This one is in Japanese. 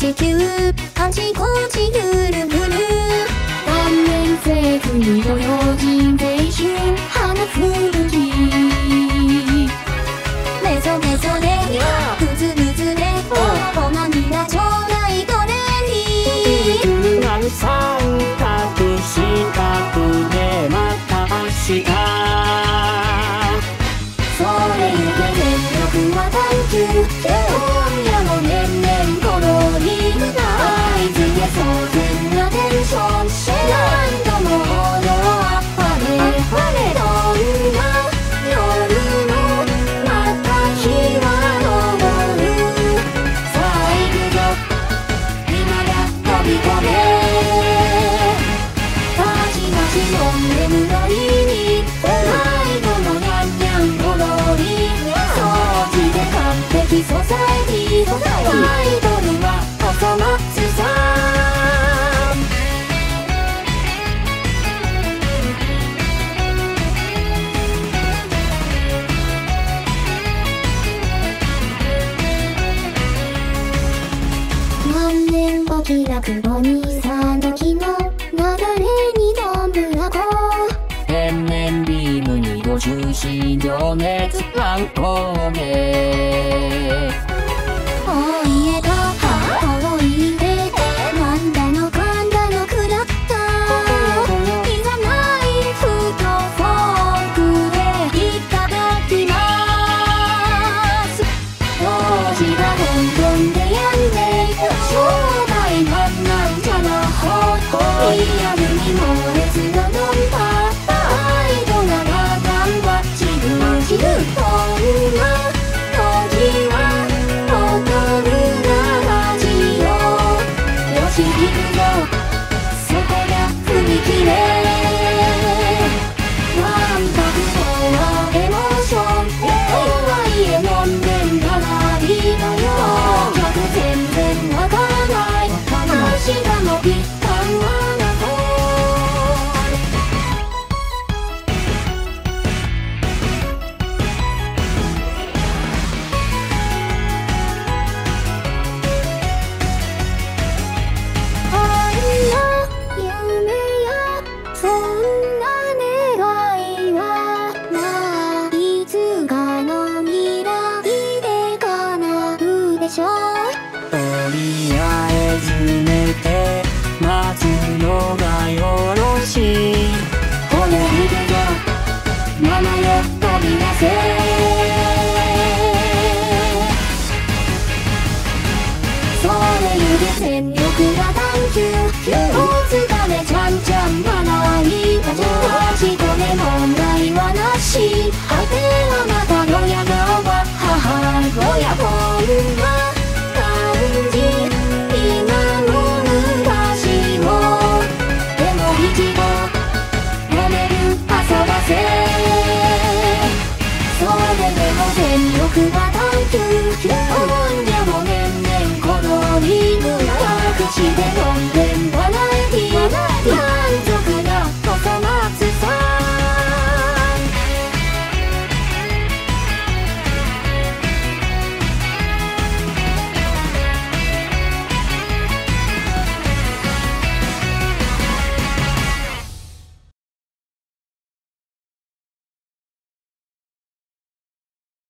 地球あちこちぐるぐる断念せずにご用心全身花吹雪メソメソでグズグズでお涙ちょうだいトレンディ何三角四角でまた明日それゆけ全力は探求今夜も年々このリーグ合図で騒然なテンションシェ何度も踊あっぱれあれどんな夜もまた日は昇るさあ行くぞ今だ飛び込めガチガチの眠りにプライドのニャンニャン踊り掃除で完璧ソサエティアイドルは細松さん万年お気楽お兄さん時の流れにどんぶらこ天然ビームにご終始情熱あんこげお家だおいでなんだのかんだのくだったいざないフとフォークでいただきます同時がどんどんでやんで商売なんじゃなほっリアルに猛烈なドンパアイドなら頑張っちぐちぐこんな時は踊るなラジオよし行くぞそこが踏切わんぱくそうはエモーションはいえ飲んでんだなりのよ客全然わからない明日もぴったんはなとあんな夢やそんな願いはないつかの未来で叶うでしょうとりあえず寝て待つのがよろしいこの腕がママよ飛び出せそれゆで全力が探求